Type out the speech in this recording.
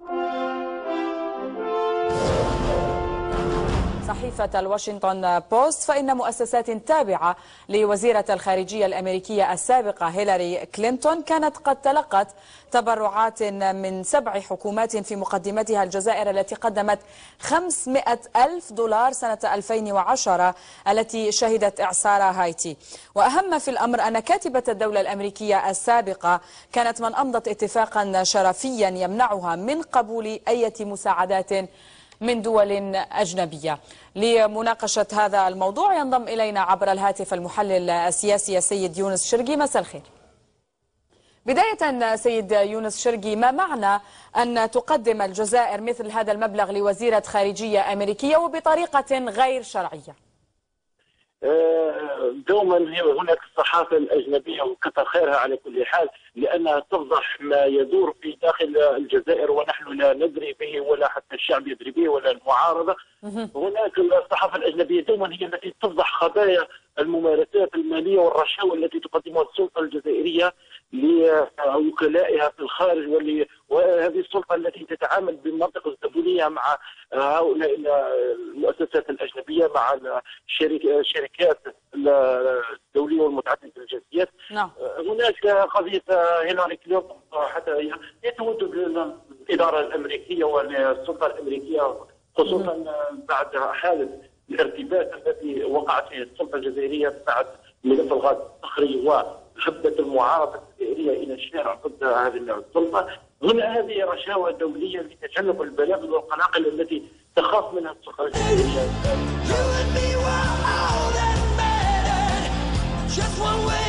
صحيفة الواشنطن بوست فإن مؤسسات تابعة لوزيرة الخارجية الأمريكية السابقة هيلاري كلينتون كانت قد تلقت تبرعات من 7 حكومات في مقدمتها الجزائر التي قدمت 500 ألف دولار سنة 2010 التي شهدت إعصار هايتي. وأهم في الأمر أن كاتبة الدولة الأمريكية السابقة كانت من أمضت اتفاقا شرفيا يمنعها من قبول أي مساعدات من دول أجنبية. لمناقشة هذا الموضوع ينضم إلينا عبر الهاتف المحلل السياسي السيد يونس شرقي. مساء الخير. بداية سيد يونس شرقي، ما معنى أن تقدم الجزائر مثل هذا المبلغ لوزيرة خارجية أمريكية وبطريقة غير شرعية؟ دوما هناك الصحافة الأجنبية وكثر خيرها على كل حال، لأنها تفضح ما يدور في داخل الجزائر ونحن لا ندري به ولا حتى الشعب يدري به ولا المعارضة. هناك الصحافة الأجنبية دوما هي التي تفضح خبايا الممارسات المالية والرشاوى التي تقدمها السلطة الجزائرية لوكلائها في الخارج، وهذه السلطة التي تتعامل بالمنطقة الزبونية مع هؤلاء المؤسسات الأجنبية، مع الشركات الدولية والمتعددة الجنسيات. نعم. هناك قضية هيلاري كلينتون حتى هي تود بالإدارة الأمريكية والسلطة الأمريكية، خصوصا بعد حالة الارتباك التي وقعت في السلطة الجزائرية بعد ملف الغاز الصخري وحبة المعارضة الجزائرية إلى الشارع ضد هذه السلطة. هنا هذه رشاوى دولية لتجنب البلاغ والقلاقل التي تخاف منها السلطة الجزائرية.